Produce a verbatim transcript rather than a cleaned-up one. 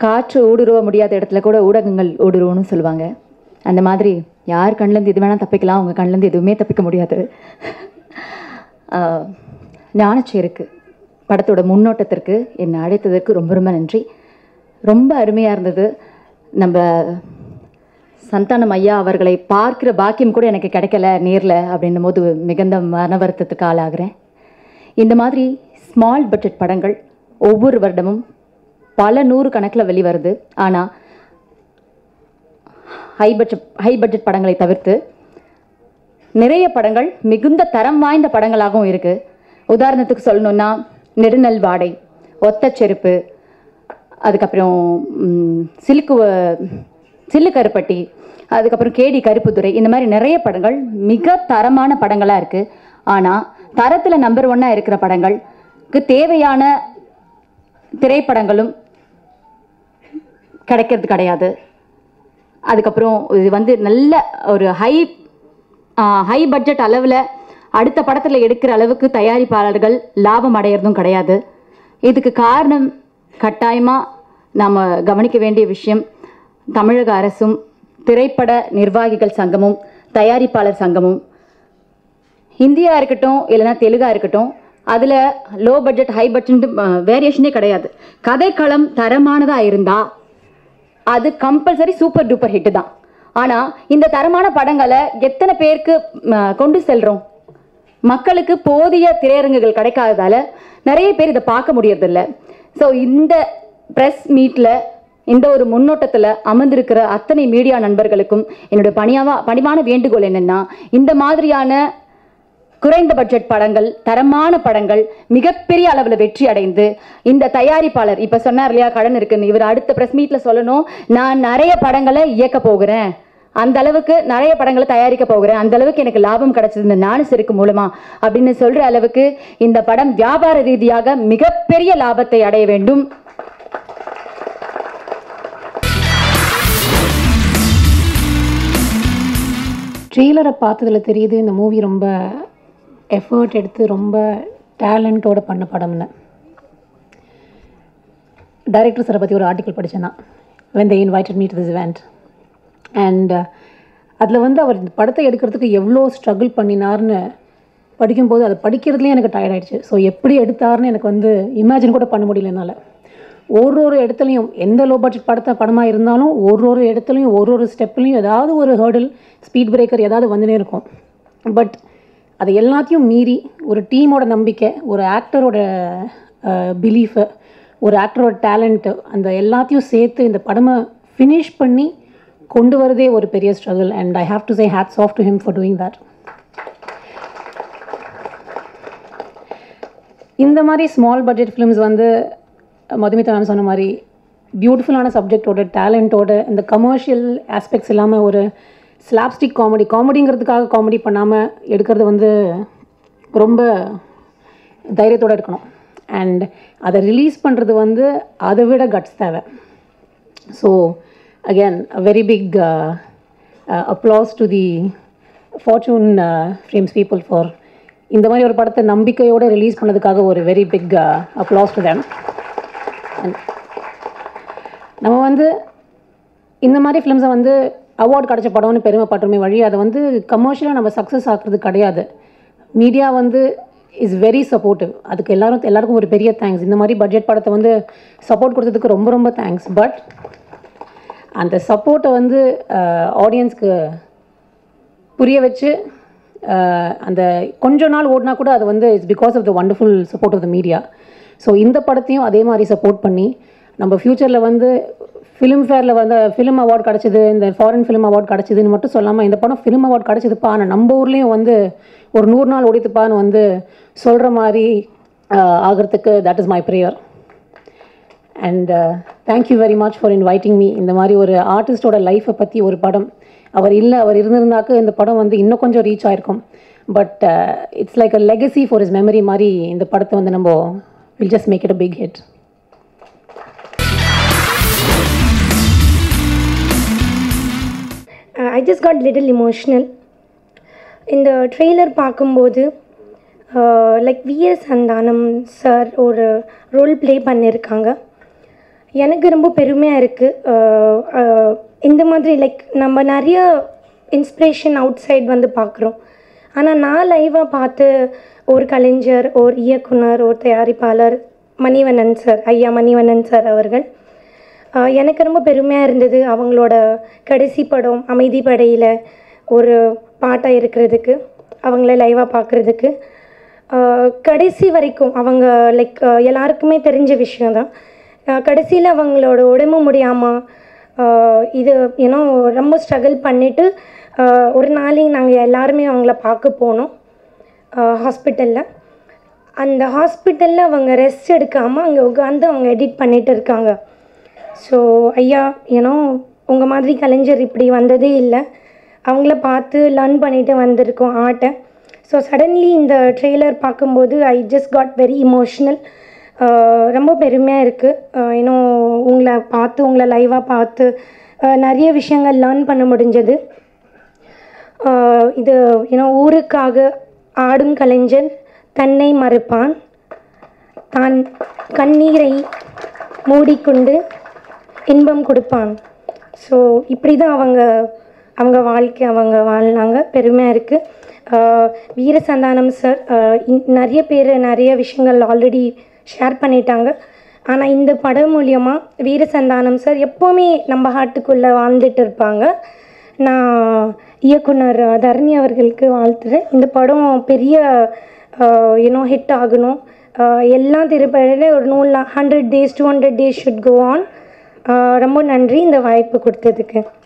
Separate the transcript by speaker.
Speaker 1: காற்று ஊடுருவ முடியாத இடத்துல கூட ஊடகங்கள் ஊடுருவணும்னு சொல்லுவாங்க. அந்த மாதிரி யார் கண்ணிலேருந்து எது வேணால் தப்பிக்கலாம், அவங்க கண்ணிலேருந்து எதுவுமே தப்பிக்க முடியாது. ஞானச்சேருக்கு படத்தோட முன்னோட்டத்திற்கு என்னை அழைத்ததற்கு ரொம்ப ரொம்ப நன்றி. ரொம்ப அருமையாக இருந்தது. நம்ம சந்தானம் ஐயா அவர்களை பார்க்குற பாக்கியம் கூட எனக்கு கிடைக்கல நேரில் அப்படின்னும் போது மிகுந்த மன வருத்தத்துக்கு ஆளாகிறேன். இந்த மாதிரி ஸ்மால் பட்ஜெட் படங்கள் ஒவ்வொரு வருடமும் பல நூறு கணக்கில் வெளிவருது. ஆனால் ஹை பட்ஜெட் ஹை பட்ஜெட் படங்களை தவிர்த்து நிறைய படங்கள் மிகுந்த தரம் வாய்ந்த படங்களாகவும் இருக்குது. உதாரணத்துக்கு சொல்லணுன்னா நெடுநல் வாடை, ஒத்த செருப்பு, அதுக்கப்புறம் சிலுக்கு சில்லு கருப்பட்டி, அதுக்கப்புறம் கேடி கருப்புத்துறை, இந்த மாதிரி நிறைய படங்கள் மிக தரமான படங்களாக இருக்குது. ஆனால் தரத்தில் நம்பர் ஒன்னாக இருக்கிற படங்களுக்கு தேவையான திரைப்படங்களும் கிடைக்கிறது கிடையாது. அதுக்கப்புறம் இது வந்து நல்ல ஒரு ஹை ஹை பட்ஜெட் அளவில் அடுத்த படத்தில் எடுக்கிற அளவுக்கு தயாரிப்பாளர்கள் லாபம் அடையிறதும் கிடையாது. இதுக்கு காரணம் கட்டாயமாக நாம் கவனிக்க வேண்டிய விஷயம், தமிழக அரசும் திரைப்பட நிர்வாகிகள் சங்கமும் தயாரிப்பாளர் சங்கமும், ஹிந்தியாக இருக்கட்டும் இல்லைன்னா தெலுங்காக இருக்கட்டும், அதில் லோ பட்ஜெட் ஹை பட்ஜெட் வேரியேஷனே கிடையாது. கதைக்களம் தரமானதாக இருந்தால் அது கம்பல்சரி சூப்பர் டூப்பர் ஹிட்டு தான். ஆனால் இந்த தரமான படங்களை எத்தனை பேருக்கு கொண்டு செல்கிறோம்? மக்களுக்கு போதிய திரையரங்குகள் கிடைக்காததால் நிறைய பேர் இதை பார்க்க முடியறதில்ல. ஸோ இந்த ப்ரெஸ் மீட்டில் இந்த ஒரு முன்னோட்டத்தில் அமர்ந்திருக்கிற அத்தனை மீடியா நண்பர்களுக்கும் என்னுடைய பணியாவா பணிவான வேண்டுகோள் என்னென்னா, இந்த மாதிரியான குறைந்த பட்ஜெட் படங்கள், தரமான படங்கள் மிகப்பெரிய அளவில் வெற்றி அடைந்து இந்த தயாரிப்பாளர் இப்போ சொன்னார் இல்லையா கடன் இருக்குன்னு, இவர் அடுத்த ப்ரெஸ் மீட்டில் சொல்லணும், நான் நிறைய படங்களை இயக்க போகிறேன், அந்த அளவுக்கு நிறைய படங்களை தயாரிக்க போகிறேன், அந்த அளவுக்கு எனக்கு லாபம் கிடைச்சது இந்த ஞானச்சேருக்கு மூலமா அப்படின்னு சொல்ற அளவுக்கு இந்த படம் வியாபார ரீதியாக மிகப்பெரிய லாபத்தை அடைய வேண்டும்.
Speaker 2: ட்ரெய்லரை பார்த்ததில் தெரியுது இந்த மூவி ரொம்ப எஃபர்ட் எடுத்து ரொம்ப டேலண்ட்டோடு பண்ண படம்னு. டைரக்டர் சாரை பற்றி ஒரு ஆர்டிக்கல் படித்தேன்னா, when they invited me to this event, and அதில் வந்து அவர் இந்த படத்தை எடுக்கிறதுக்கு எவ்வளோ ஸ்ட்ரகிள் பண்ணினார்னு படிக்கும்போது அதை படிக்கிறதுலேயே எனக்கு டயர்ட் ஆகிடுச்சு. ஸோ எப்படி எடுத்தார்னு எனக்கு வந்து இமேஜின் கூட பண்ண முடியல என்னால். ஒரு ஒரு இடத்துலையும் எந்த லோ பட்ஜெட் படத்தை படமாக இருந்தாலும் ஒரு ஒரு இடத்துலையும் ஒரு ஒரு ஸ்டெப்லையும் ஏதாவது ஒரு ஹேர்டில், ஸ்பீட் பிரேக்கர் ஏதாவது வந்துனே இருக்கும். பட் அதை எல்லாத்தையும் மீறி ஒரு டீமோட நம்பிக்கை, ஒரு ஆக்டரோட பிலீஃபு, ஒரு ஆக்டரோட டேலண்ட்டு, அந்த எல்லாத்தையும் சேர்த்து இந்த படமை ஃபினிஷ் பண்ணி கொண்டு வரதே ஒரு பெரிய struggle. And I have to say hats off to him for doing that. இந்த மாதிரி ஸ்மால் பட்ஜெட் ஃபிலிம்ஸ் வந்து மதுமிதா மேம் சொன்ன மாதிரி பியூட்டிஃபுல்லான சப்ஜெக்டோட, டேலண்ட்டோட, இந்த கமர்ஷியல் ஆஸ்பெக்ட்ஸ் இல்லாமல் ஒரு ஸ்லாப்ஸ்டிக் காமெடி, காமெடிங்கிறதுக்காக காமெடி பண்ணாமல் எடுக்கிறது வந்து ரொம்ப தைரியத்தோடு இருக்கணும். அண்ட் அதை ரிலீஸ் பண்ணுறது வந்து அதை விட கட்ஸ் தேவை. So again a very big uh, uh, applause to the Fortune uh, Frames people for இந்த மாதிரி ஒரு படத்தை நம்பிக்கையோடு ரிலீஸ் பண்ணதுக்காக ஒரு very big applause to them. நம்ம வந்து இந்த மாதிரி ஃபிலிம்ஸை வந்து அவார்டு கிடச்ச படம்னு பெருமைப்பட்டுமே வழி அதை வந்து கமர்ஷியலாக நம்ம சக்ஸஸ் ஆக்குறது கிடையாது. மீடியா வந்து இஸ் வெரி சப்போர்ட்டிவ். அதுக்கு எல்லாரும் எல்லாருக்கும் ஒரு பெரிய தேங்க்ஸ். இந்த மாதிரி பட்ஜெட் படத்தை வந்து சப்போர்ட் கொடுத்ததுக்கு ரொம்ப ரொம்ப தேங்க்ஸ். பட் அந்த சப்போர்ட்டை வந்து ஆடியன்ஸ்க்கு புரிய வச்சு அந்த கொஞ்ச நாள் ஓடினா கூட அது வந்து it's because of the wonderful support of the media. So இந்த படத்தையும் அதே மாதிரி சப்போர்ட் பண்ணி நம்ம ஃப்யூச்சரில் வந்து ஃபிலிம் ஃபேரில் வந்து ஃபிலிம் அவார்டு கிடச்சிது, இந்த ஃபாரின் ஃபிலிம் அவார்டு கிடச்சிதுன்னு மட்டும் சொல்லாமல் இந்த படம் ஃபிலிம் அவார்டு கிடச்சிதுப்பா, ஆனால் நம்ம ஊர்லேயும் வந்து ஒரு நூறு நாள் ஓடித்துப்பான்னு வந்து சொல்கிற மாதிரி ஆகிறதுக்கு that is my prayer. And thank you very much for inviting me. இந்த மாதிரி ஒரு ஆர்டிஸ்டோட லைஃப்பை பற்றி ஒரு படம், அவர் இல்லை அவர் இருந்திருந்தாக்கு இந்த படம் வந்து இன்னும் கொஞ்சம் ரீச் ஆகிருக்கும். But it's like a legacy for his memory மாதிரி இந்த படத்தை வந்து நம்ம will just make it a big hit.
Speaker 3: I just got little emotional. இந்த ட்ரெய்லர் பார்க்கும்போது லைக் விஎஸ் சந்தானம் சார் ஒரு ரோல் ப்ளே பண்ணியிருக்காங்க. எனக்கு ரொம்ப பெருமையாக இருக்குது. இந்த மாதிரி லைக் நம்ம நிறைய இன்ஸ்பிரேஷன் அவுட் சைட் வந்து பார்க்குறோம். ஆனால் நான் லைவாக பார்த்து ஒரு கலைஞர், ஒரு இயக்குனர், ஒரு தயாரிப்பாளர் மணிவண்ணன் சார், ஐயா மணிவண்ணன் சார் அவர்கள், எனக்கு ரொம்ப பெருமையாக இருந்தது. அவங்களோட கடைசி படம் அமைதி படையில் ஒரு பாட்டாக இருக்கிறதுக்கு, அவங்கள லைவாக பார்க்குறதுக்கு, கடைசி வரைக்கும் அவங்க லைக் எல்லாருக்குமே தெரிஞ்ச விஷயந்தான். கடைசியில் அவங்களோட உடம்பு முடியாமல் இது ஏன்னோ ரொம்ப ஸ்ட்ரகிள் பண்ணிவிட்டு ஒரு நாளைக்கு நாங்கள் எல்லாருமே அவங்கள பார்க்க போனோம் ஹாஸ்பிட்டலில். அந்த ஹாஸ்பிட்டலில் அவங்க ரெஸ்ட் எடுக்காமல் அங்கே உட்காந்து அவங்க எடிட் பண்ணிகிட்டு இருக்காங்க. ஸோ ஐயா, ஏன்னோ உங்கள் மாதிரி கலைஞர் இப்படி வந்ததே இல்லை. அவங்கள பார்த்து லேர்ன் பண்ணிட்டு வந்திருக்கோம் ஆர்ட்டை. ஸோ சடன்லி இந்த ட்ரெய்லர் பார்க்கும்போது I just got very emotional. ரொம்ப பெருமையாக இருக்குது. இன்னும் உங்களை பார்த்து, உங்களை லைவாக பார்த்து நிறைய விஷயங்கள் லேர்ன் பண்ண முடிஞ்சது. இது ஏன்னோ ஊருக்காக ஆடும் கலைஞன் தன்னை மறுப்பான், தான் கண்ணீரை மூடிக்கொண்டு இன்பம் கொடுப்பான். ஸோ இப்படி தான் அவங்க அவங்க வாழ்க்கை அவங்க வாழ்னாங்க. பெருமையாக இருக்குது. வீரசந்தானம் சார் நிறைய பேர் நிறைய விஷயங்கள் ஆல்ரெடி ஷேர் பண்ணிட்டாங்க. ஆனால் இந்த படம் மூலியமாக வீரசந்தானம் சார் எப்போவுமே நம்ம ஹார்ட்டுக்குள்ளே வாழ்ந்துட்டு இருப்பாங்க. நான் இயக்குனர் தரணி அவர்களுக்கு வாழ்த்துறேன். இந்த படம் பெரிய யூனோ ஹிட் ஆகணும். எல்லா திரைப்படத்தில் ஒரு நூறு hundred days two hundred days should go on. ரொம்ப நன்றி இந்த வாய்ப்பு கொடுத்ததுக்கு.